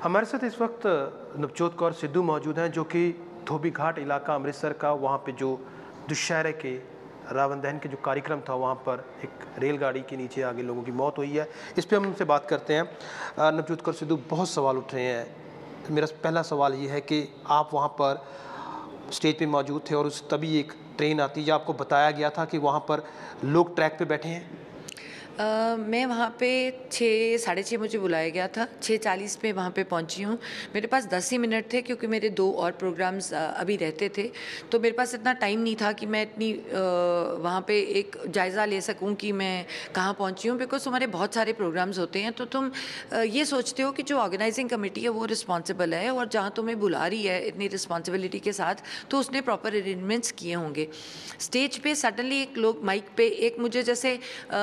हमारे साथ इस वक्त नवजोत कौर सिद्धू मौजूद हैं, जो कि धोबी घाट इलाका अमृतसर का, वहाँ पे जो दुशहरे के रावण दहन के जो कार्यक्रम था, वहाँ पर एक रेलगाड़ी के नीचे आगे लोगों की मौत हुई है। इस पे हम उनसे बात करते हैं। नवजोत कौर सिद्धू, बहुत सवाल उठ रहे हैं। मेरा पहला सवाल ये है कि आप वहाँ पर स्टेज पे मौजूद थे और उस तभी एक ट्रेन आती, या आपको बताया गया था कि वहाँ पर लोग ट्रैक पे बैठे हैं? मैं वहाँ पे 6 साढ़े 6 मुझे बुलाया गया था, 6:40 पे वहाँ पे पहुँची हूँ। मेरे पास 10 ही मिनट थे क्योंकि मेरे 2 और प्रोग्राम्स अभी रहते थे, तो मेरे पास इतना टाइम नहीं था कि मैं इतनी वहाँ पे एक जायज़ा ले सकूँ कि मैं कहाँ पहुँची हूँ। बिकॉज़ तुम्हारे बहुत सारे प्रोग्राम्स होते हैं, तो तुम ये सोचते हो कि जो ऑर्गेनाइजिंग कमेटी है वो रिस्पॉन्सिबल है, और जहाँ तुम्हें बुला रही है इतनी रिस्पॉन्सिबिलिटी के साथ, तो उसने प्रॉपर अरेंजमेंट्स किए होंगे। स्टेज पे सडनली एक लोग माइक पे एक मुझे जैसे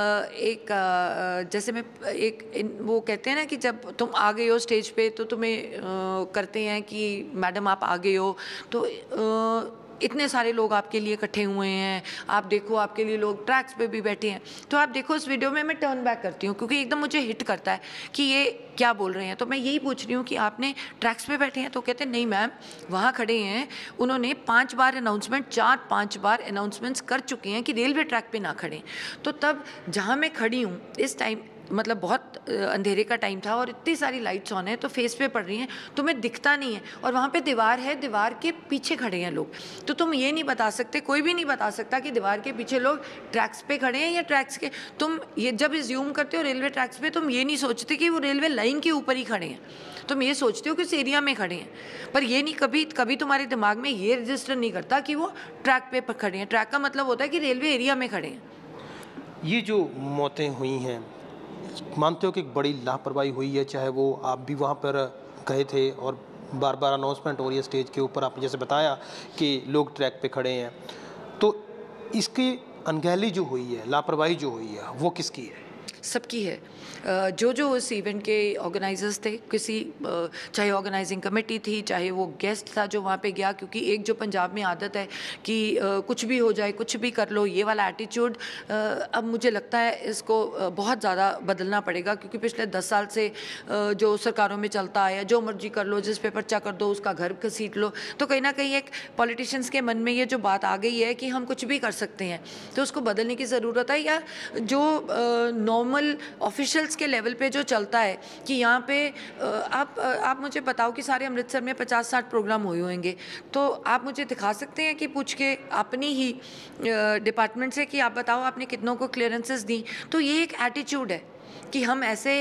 जैसे मैं वो कहते हैं ना कि जब तुम आ गए हो स्टेज पे तो तुम्हें करते हैं कि मैडम आप आ गए हो, तो इतने सारे लोग आपके लिए इकट्ठे हुए हैं, आप देखो आपके लिए लोग ट्रैक्स पे भी बैठे हैं। तो आप देखो इस वीडियो में मैं टर्न बैक करती हूँ क्योंकि एकदम मुझे हिट करता है कि ये क्या बोल रहे हैं। तो मैं यही पूछ रही हूँ कि आपने ट्रैक्स पे बैठे हैं? तो कहते हैं नहीं मैम, वहाँ खड़े हैं, उन्होंने 5 बार अनाउंसमेंट 4-5 बार अनाउंसमेंट्स कर चुके हैं कि रेलवे ट्रैक पे ना खड़ें। तो तब जहाँ मैं खड़ी हूँ इस टाइम, मतलब बहुत अंधेरे का टाइम था और इतनी सारी लाइट्स ऑन है तो फेस पे पड़ रही हैं, तुम्हें दिखता नहीं है, और वहाँ पे दीवार है, दीवार के पीछे खड़े हैं लोग। तो तुम ये नहीं बता सकते, कोई भी नहीं बता सकता कि दीवार के पीछे लोग ट्रैक्स पे खड़े हैं या ट्रैक्स के, तुम ये जब ज्यूम करते हो रेलवे ट्रैक्स पे, तुम ये नहीं सोचते कि वो रेलवे लाइन के ऊपर ही खड़े हैं, तुम ये सोचते हो कि उस एरिया में खड़े हैं। पर ये नहीं, कभी तुम्हारे दिमाग में ये रजिस्टर नहीं करता कि वो ट्रैक पे खड़े हैं। ट्रैक का मतलब होता है कि रेलवे एरिया में खड़े हैं। ये जो मौतें हुई हैं, मानते हो कि एक बड़ी लापरवाही हुई है? चाहे वो आप भी वहाँ पर गए थे और बार बार अनाउंसमेंट हो रही है स्टेज के ऊपर, आपने जैसे बताया कि लोग ट्रैक पे खड़े हैं, तो इसकी अनगहली जो हुई है, लापरवाही जो हुई है, वो किसकी है? सबकी है। जो उस इवेंट के ऑर्गेनाइजर्स थे, किसी चाहे ऑर्गेनाइजिंग कमेटी थी, चाहे वो गेस्ट था जो वहाँ पे गया, क्योंकि एक जो पंजाब में आदत है कि कुछ भी हो जाए, कुछ भी कर लो, ये वाला एटीट्यूड अब मुझे लगता है इसको बहुत ज़्यादा बदलना पड़ेगा। क्योंकि पिछले 10 साल से जो सरकारों में चलता आया, जो मर्जी कर लो, जिस पे पर्चा कर दो उसका घर घसीट लो, तो कहीं ना कहीं एक पॉलिटिशियंस के मन में ये जो बात आ गई है कि हम कुछ भी कर सकते हैं, तो उसको बदलने की ज़रूरत है। या जो नॉर्मल ऑफिशियल्स के लेवल पे जो चलता है कि यहाँ पे आप मुझे बताओ कि सारे अमृतसर में 50-60 प्रोग्राम हुए होंगे, तो आप मुझे दिखा सकते हैं कि पूछ के अपनी ही डिपार्टमेंट से कि आप बताओ आपने कितनों को क्लियरेंसेस दी? तो ये एक एटीट्यूड है कि हम ऐसे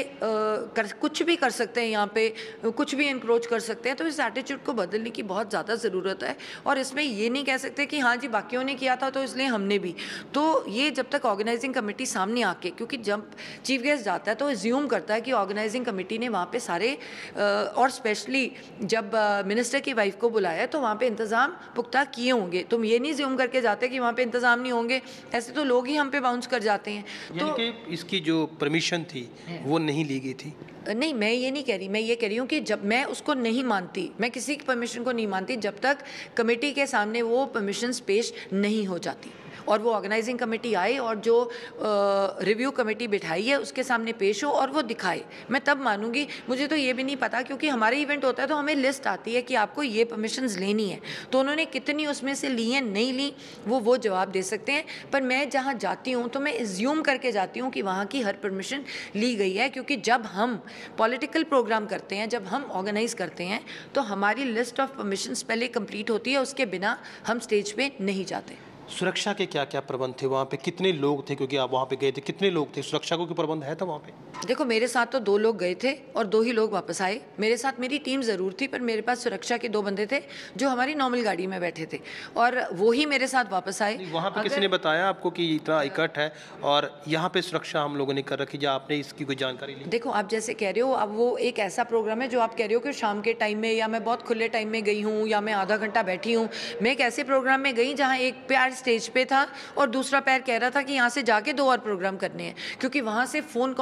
कुछ भी कर सकते हैं, यहाँ पे कुछ भी इंक्रोच कर सकते हैं। तो इस एटीट्यूड को बदलने की बहुत ज़्यादा ज़रूरत है, और इसमें ये नहीं कह सकते कि हाँ जी बाकियों ने किया था तो इसलिए हमने भी। तो ये जब तक ऑर्गेनाइजिंग कमेटी सामने आके, क्योंकि जब चीफ गेस्ट जाता है तो एज्यूम करता है कि ऑर्गेनाइजिंग कमेटी ने वहाँ पे सारे और स्पेशली जब मिनिस्टर की वाइफ को बुलाया तो वहाँ पे इंतज़ाम पुख्ता किए होंगे। तुम ये नहीं ज्यूम करके जाते कि वहाँ पे इंतज़ाम नहीं होंगे, ऐसे तो लोग ही हम पे बाउंस कर जाते हैं। तो इसकी जो परमिशन थी वो नहीं ली गई थी? नहीं, मैं ये नहीं कह रही, मैं ये कह रही हूँ कि जब मैं उसको नहीं मानती, मैं किसी की परमिशन को नहीं मानती जब तक कमेटी के सामने वो परमिशंस पेश नहीं हो जाती, और वो ऑर्गेनाइजिंग कमेटी आए और जो रिव्यू कमेटी बिठाई है उसके सामने पेश हो और वो दिखाए, मैं तब मानूंगी। मुझे तो ये भी नहीं पता, क्योंकि हमारे इवेंट होता है तो हमें लिस्ट आती है कि आपको ये परमिशंस लेनी है, तो उन्होंने कितनी उसमें से ली हैं, नहीं ली, वो जवाब दे सकते हैं। पर मैं जहाँ जाती हूँ तो मैं एज्यूम करके जाती हूँ कि वहाँ की हर परमिशन ली गई है, क्योंकि जब हम पॉलिटिकल प्रोग्राम करते हैं, जब हम ऑर्गेनाइज करते हैं, तो हमारी लिस्ट ऑफ परमिशंस पहले कंप्लीट होती है, उसके बिना हम स्टेज पे नहीं जाते। सुरक्षा के क्या क्या प्रबंध थे वहाँ पे? कितने लोग थे, क्योंकि आप वहाँ पे गए थे, कितने लोग थे? सुरक्षा को क्या प्रबंध है था वहाँ पे? देखो, मेरे साथ तो 2 लोग गए थे और 2 ही लोग वापस आए। मेरे साथ मेरी टीम ज़रूर थी, पर मेरे पास सुरक्षा के 2 बंदे थे जो हमारी नॉर्मल गाड़ी में बैठे थे, और वो ही मेरे साथ वापस आए। वहाँ पे किसी ने बताया आपको कि इतना इकट्ठ है और यहाँ पे सुरक्षा हम लोगों ने कर रखी, या आपने इसकी कोई जानकारी ली? देखो, आप जैसे कह रहे हो, अब वो एक ऐसा प्रोग्राम है जो आप कह रहे हो कि शाम के टाइम में, या मैं बहुत खुले टाइम में गई हूँ, या मैं आधा घंटा बैठी हूँ। मैं एक ऐसे प्रोग्राम में गई जहाँ एक पैर स्टेज पे था और दूसरा पैर कह रहा था कि यहाँ से जाके 2 और प्रोग्राम करने हैं, क्योंकि वहाँ से फ़ोन कॉल्स पे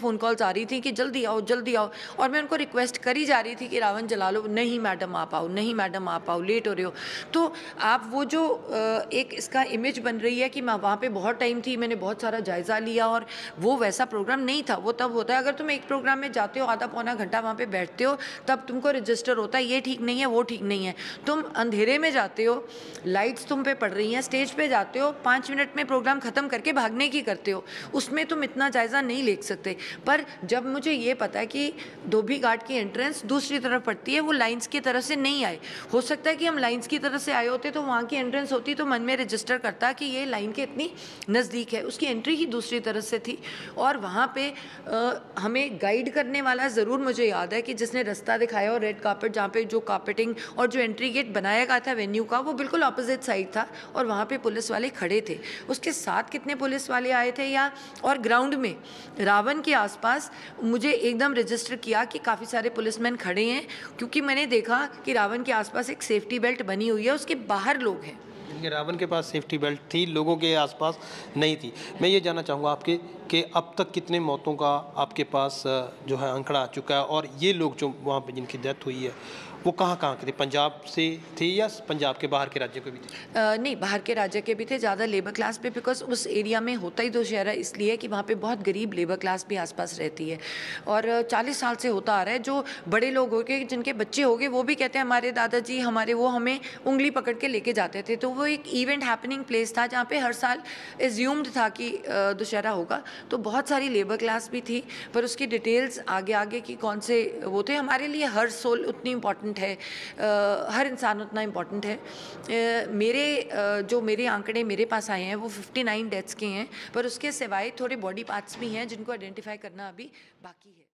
फ़ोन कॉल्स आ रही थी कि जल्दी आओ जल्दी आओ, और मैं उनको रिक्वेस्ट करी जा रही थी कि रावण जला लो, नहीं मैडम आप आओ, नहीं मैडम आप आओ, लेट हो रहे हो। तो आप वो जो एक इसका इमेज बन रही है कि मैं वहाँ पे बहुत टाइम थी, मैंने बहुत सारा जायज़ा लिया, और वो वैसा प्रोग्राम नहीं था। वो तब होता है अगर तुम एक प्रोग्राम में जाते हो, आधा पौना घंटा वहाँ पे बैठते हो, तब तुमको रजिस्टर होता है ये ठीक नहीं है वो ठीक नहीं है। तुम अंधेरे में जाते हो, लाइट्स तुम पे पड़ रही हैं, स्टेज पे जाते हो, 5 मिनट में प्रोग्राम ख़त्म करके भागने की करते हो, उसमें तुम इतना जायज़ा नहीं ले सकते। पर जब मुझे ये पता है कि धोबी घाट की एंट्रेंस दूसरी तरफ पड़ती है, वो लाइन्स की तरफ से नहीं आए, हो सकता है कि हम लाइन्स की तरफ से आए होते तो वहाँ की एंट्रेंस होती तो मन में रजिस्टर करता कि ये लाइन के इतनी नज़दीक है, उसकी एंट्री ही दूसरी तरफ से थी। और वहाँ पे हमें गाइड करने वाला ज़रूर मुझे याद है कि जिसने रास्ता दिखाया, और रेड कार्पेट जहाँ पे जो कार्पेटिंग और जो एंट्री गेट बनाया गया था वेन्यू का, वो बिल्कुल अपोजिट साइड था, और वहाँ पे पुलिस वाले खड़े थे। उसके साथ कितने पुलिस वाले आए थे या, और ग्राउंड में रावण के आसपास मुझे एकदम रजिस्टर किया कि काफ़ी सारे पुलिसमैन खड़े हैं, क्योंकि मैंने देखा कि रावण के आसपास एक सेफ्टी बेल्ट बनी हुई है, उसके बाहर लोग हैं। रावण के पास सेफ्टी बेल्ट थी, लोगों के आसपास नहीं थी। मैं ये जानना चाहूँगा आपके कि अब तक कितने मौतों का आपके पास जो है आंकड़ा आ चुका है, और ये लोग जो वहाँ पे जिनकी डेथ हुई है वो कहाँ के थे? पंजाब से थे या पंजाब के बाहर के राज्य के भी थे? नहीं, बाहर के राज्य के भी थे, ज़्यादा लेबर क्लास पे, बिकॉज उस एरिया में होता ही दशहरा इसलिए कि वहाँ पे बहुत गरीब लेबर क्लास भी आसपास रहती है। और 40 साल से होता आ रहा है। जो बड़े लोग हो गए, जिनके बच्चे हो गए, वो भी कहते हैं हमारे दादाजी हमारे वो हमें उंगली पकड़ के लेके जाते थे। तो वो एक इवेंट हैपनिंग प्लेस था जहाँ पे हर साल एज्यूम्ड था कि दशहरा होगा। तो बहुत सारी लेबर क्लास भी थी, पर उसकी डिटेल्स आगे आगे की कौन से वो थे। हमारे लिए हर सोल उतनी इम्पॉर्टेंट है, हर इंसान उतना इम्पॉर्टेंट है। जो मेरे आंकड़े मेरे पास आए हैं वो 59 डेथ्स के हैं, पर उसके सिवाय थोड़े बॉडी पार्ट्स भी हैं जिनको आइडेंटिफाई करना अभी बाकी है।